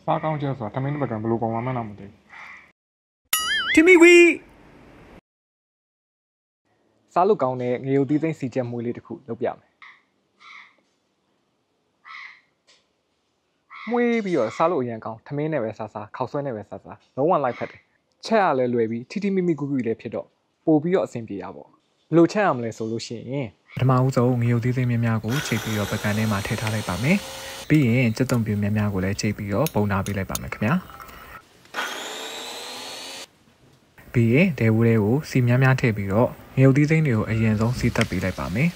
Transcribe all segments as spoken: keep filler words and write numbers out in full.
စားကောင်းချက်ဆိုတာထမင်းတစ်ပတ်ကဘယ်လိုပုံမှန်မှန်းတော့မသိဘူးထိမိဝီစားလို့ကောင်းတဲ့ငရုတ်သီးသိမ်းစီချက်မွေးလေးတစ်ခုလုပ်ပြမယ်မွေးပြီးတော့စားလို့အရင်ကောင်းထမင်းနဲ့ပဲစားစားခောက်ဆွဲနဲ့ပဲစားစားလုံးဝလိုက်ဖက်တယ်ချက်ရလဲလွယ်ပြီးထိထိမိမိကူကူလေးဖြစ်တော့ပို့ပြီးတော့အဆင်ပြေရပါဘယ်လိုချက်ရမလဲဆိုလို့ရှိရင်ပထမဦးဆုံးငရုတ်သီးသိမ်းများများကိုချိန်ပြီးတော့ပကံထဲမှာထည့်ထားလိုက်ပါမယ်ပြီးရင်ကြက်သွန်ပြူများများကိုလည်းချိန်ပြီးတော့ပုံနာပေးလိုက်ပါမယ်ခင်ဗျာပြီးရင်ဒဲဝူးလေးကိုစီများများထည့်ပြီးတော့ငရုတ်သီးသိမ်းတွေကိုအရင်ဆုံးစီးတက်ပေးလိုက်ပါမယ်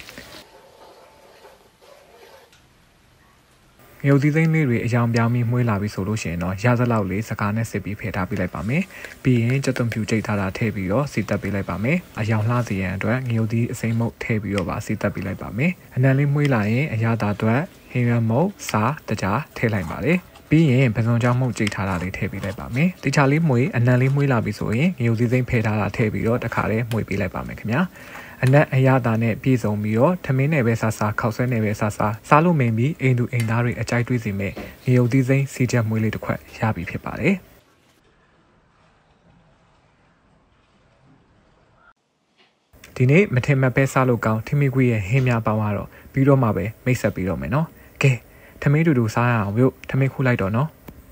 ငရုတ်သီးသိမ်းလေးတွေအယောင်ပြောင်းပြီးမှုေးလာပြီဆိုလို့ရှိရင်တော့ရစလောက်လေးစကားနဲ့စစ်ပြီးဖယ်ထားပေးလိုက်ပါမယ်ပြီးရင်ကြက်သွန်ပြူကြိတ်ထားတာထည့်ပြီးတော့စီတက်ပေးလိုက်ပါမယ်အယောင်လှစေရန်အတွက်ငရုတ်သီးအစိမ်းမုတ်ထည့်ပြီးတော့ပါစီတက်ပေးလိုက်ပါမယ်အနံလေးမှုေးလာရင်အရသာအတွက်ဟင်းရွက်မုတ်စားတကြားထည့်လိုက်ပါလေပြီးရင်ပစုံကြောင်းမှုတ်ကြိတ်ထားတာလေးထည့်ပေးလိုက်ပါမယ်တခြားလေးမှုေးအနံလေးမှုေးလာပြီဆိုရင်ငရုတ်သီးသိမ်းဖယ်ထားတာထည့်ပြီးတော့တခါလေးမှုေးပေးလိုက်ပါမယ်ခင်ဗျာအနက်အရသာနဲ့ပြည့်စုံပြီးတော့ထမင်းနဲ့ပဲစားစားခောက်ဆွဲနဲ့ပဲစားစားစားလို့မင်းပြီးအိမ်သူအိမ်သားတွေအကြိုက်တွေးစီမဲ့ငရုတ်သီးစိမ်းစီချက်မွေးလေးတစ်ခွက်ရပြီဖြစ်ပါတယ်ဒီနေ့မထင်မှတ်ပဲစားလို့ကောင်းထမင်းကွေးရဲ့ဟင်းများပေါင်းတော့ပြီးတော့မှပဲမိတ်ဆက်ပြီးတော့မယ်နော်ကဲထမင်းတူတူစားရအောင်မြို့ထမင်းခူးလိုက်တော့နော်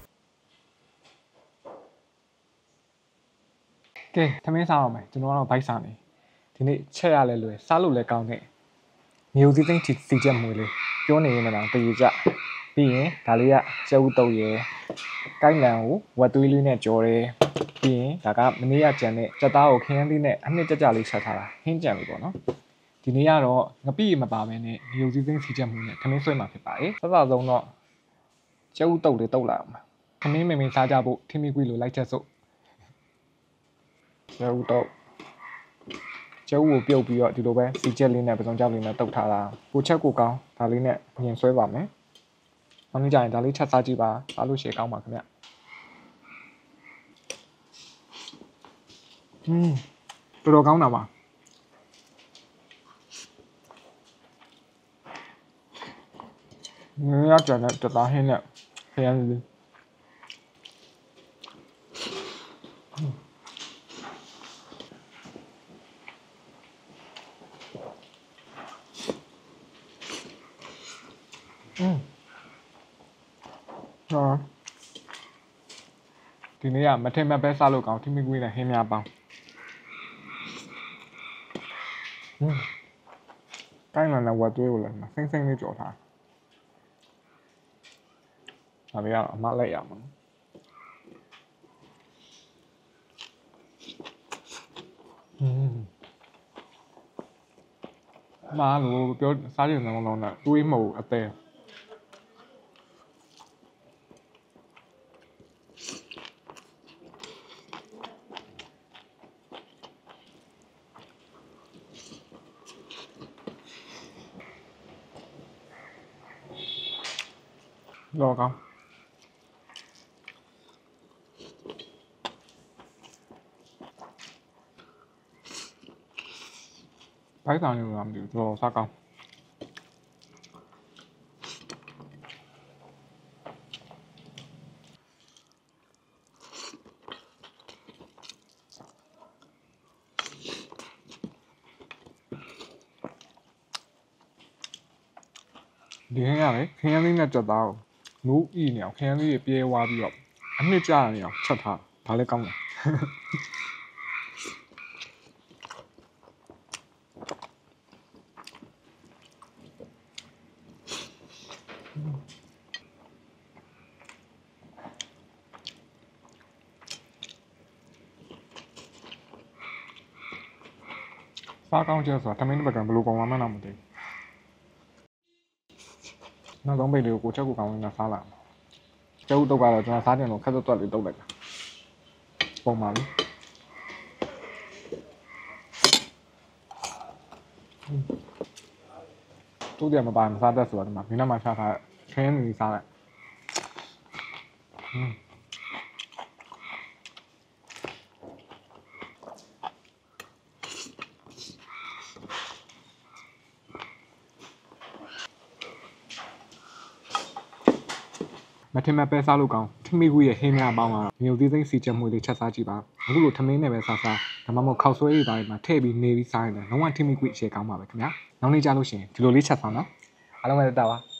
ကဲထမင်းစားအောင်မယ်ကျွန်တော်ကတော့ဘိုက်စားနေဒီနေ့ချက်ရလဲလွယ်စားလို့လည်းကောင်းတဲ့ငရုတ်သီးသိမ်းစီချက်မွေးလေးပြောနေရင်တော့တည်ကြပြီးရင်ဒါလေးကကျဲဥတုပ်ရယ်ကိုက်လံကိုဝက်သွေးလေးနဲ့ကြော်တယ်ပြီးရင်ဒါကမနေ့ကကြံတဲ့ကြက်သားကိုခရမ်းသီးနဲ့အနှစ်ကြကြလေးချက်ထားတာဟင်းကြံပြီပေါ့နော်ဒီနေ့ကတော့ငပိမပါဘဲနဲ့ငရုတ်သီးသိမ်းစီချက်မွေးနဲ့ထမင်းဆွဲမှာဖြစ်ပါတယ်စစဆုံးတော့ကျဲဥတုပ်လေးတုပ်လိုက်အောင်ပါထမင်းမင်းမင်းစားကြဖို့ထမင်းကွေးလိုလိုက်ချက်စို့ကျဲဥတုပ်ကျဲဥကိုပြုတ်ပြီးတော့ဒီလိုပဲစီချက်လေးနဲ့ပစုံကြောက်လေးနဲ့တုပ်ထားတာကိုချက်ကိုကောင်းဒါလေးနဲ့ညင်ဆွဲပါမယ်နောက်နေ့ကျရင်ဒါလေးချက်စားကြည့်ပါစားလို့ရှေ့ကောင်းပါခင်ဗျอืมတော်တော်ကောင်းတာပါငရကြတဲ့တသားဟင်းနဲ့ခရမ်းလေးอืมဟာဒီနေ့ကမထင်မှတ်ပဲစားလို့ကောင်းထမင်းကွေးနဲ့ဟင်းများပေါင်းอืมကိုင်းလာတဲ့ဝက်သွေးကိုလည်းစိမ့်စိမ့်လေးကြော်ထားဒါလေးကတော့အမလိုက်ရမှာอืมမာလို့ပြောစားကြည့်နေအောင်တော့တွေးမဟုတ်အသေးလောကောင်းဘိုက်တောင်လို့မသိဘူးတော်စားကောင်းဒီဟင်းရလေခရမ်းလေးနဲ့ကြက်သားကိုငူးဤနေအောင်ခရမ်းလေးပြဲဝါပြီးတော့အနှစ်ကျနေအောင်ချက်ထားဒါလည်းကောင်းတယ်စားကောင်းချက်ဆိုတာထမင်းတစ်ပတ်ကဘယ်လိုပုံမှန်မှန်းတော့မသိဘူးနောက်ဆုံးပိတ်လေးကိုကိုချက်ကိုကောင်းနေတာစားလာကျုပ်တုတ်ကတော့ကျွန်တော်စားတင်လို့ခက်သွက်သွက်လေးတုတ်လိုက်တာပုံမှန်လေးတူတယ်မပါမစားတတ်ဆိုတော့ဒီမှာမင်းနဲ့မှရှားထားခင်းနေစားလိုက်မထင်မဲ့ပဲစားလို့ကောင်းထမီကူရဲ့ဟင်းများပေါင်းကတော့ငြိုသေးသိမ်းစီချက်မွေလေးချက်စားကြည့်ပါအခုလိုထမင်းနဲ့ပဲစားစားဒါမှမဟုတ်ခောက်ဆွဲရည်သားတွေမှာထည့်ပြီးနေပြီးစားရင်လည်းလုံးဝထမီကူအရှေ့ကောင်းပါပဲခင်ဗျာနောက်နေ့ကြလို့ရှိရင်ဒီလိုလေးချက်ဆောင်နော်အားလုံးပဲတက်ပါ